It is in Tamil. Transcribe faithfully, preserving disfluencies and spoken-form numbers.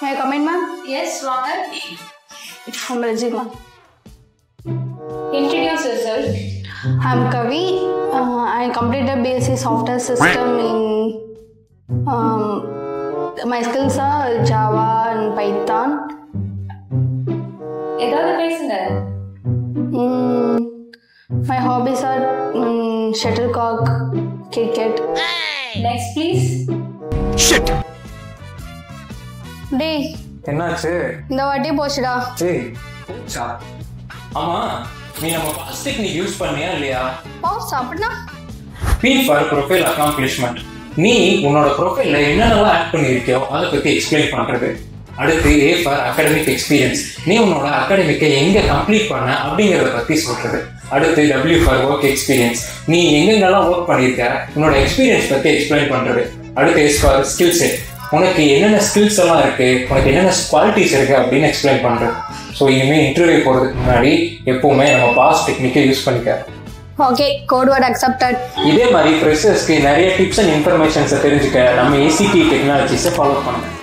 May I come in, ma'am? Yes, வாங்க. I'm Rajit, ma'am. Introduce yourself. I'm Kavi. Uh, I completed B S c Software System in. Um, my skills are Java and Python. ஏதாவது பேசுங்க. Mm, my hobbies are um, shuttlecock, cricket. Next, please. Shit. Day. என்னாச்சு? இந்த வாட்டி போச்சுடா. ஏய், போச்சா? ஆமா, நீ நம்ம பாஸ்ட் டெக்னிக் யூஸ் பண்ணியா இல்லையா? பாஸ் அப்படினா? P for profile accomplishment. நீ உன்னோட ப்ரொஃபைல்ல என்னென்னலாம் ஆட் பண்ணியிருக்கியோ அதை பத்தி எக்ஸ்பிளைன் பண்றது. அடுத்து A for academic experience. நீ உன்னோட அகாடமிக்கை எங்க கம்ப்ளீட் பண்ண அப்படிங்கறத பத்தி சொல்றது. அடுத்து W for work experience. நீ எங்கெங்கெல்லாம் ஒர்க் பண்ணியிருக்க உன்னோட எக்ஸ்பீரியன்ஸ் பத்தி எக்ஸ்பிளைன் பண்றது. அடுத்து S for skill set. உனக்கு என்னென்ன ஸ்கில்ஸ் எல்லாம் இருக்கு, உனக்கு என்னென்ன குவாலிட்டிஸ் இருக்கு அப்படின்னு எக்ஸ்பிளைன் பண்றது. ஸோ இனிமேல் இன்டர்வியூ போறதுக்கு முன்னாடி எப்பவுமே நம்ம பாஸ்ட் டெக்னிக்கை யூஸ் பண்ணிக்க. Okay, code word accepted. இதே மாதிரி ஃப்ரெஷர்ஸ்க்கு நிறைய டிப்ஸ் அண்ட் இன்ஃபர்மேஷன்ஸை தெரிஞ்சுக்க நம்ம A C T E டெக்னாலஜிஸை ஃபாலோ பண்ணுங்க.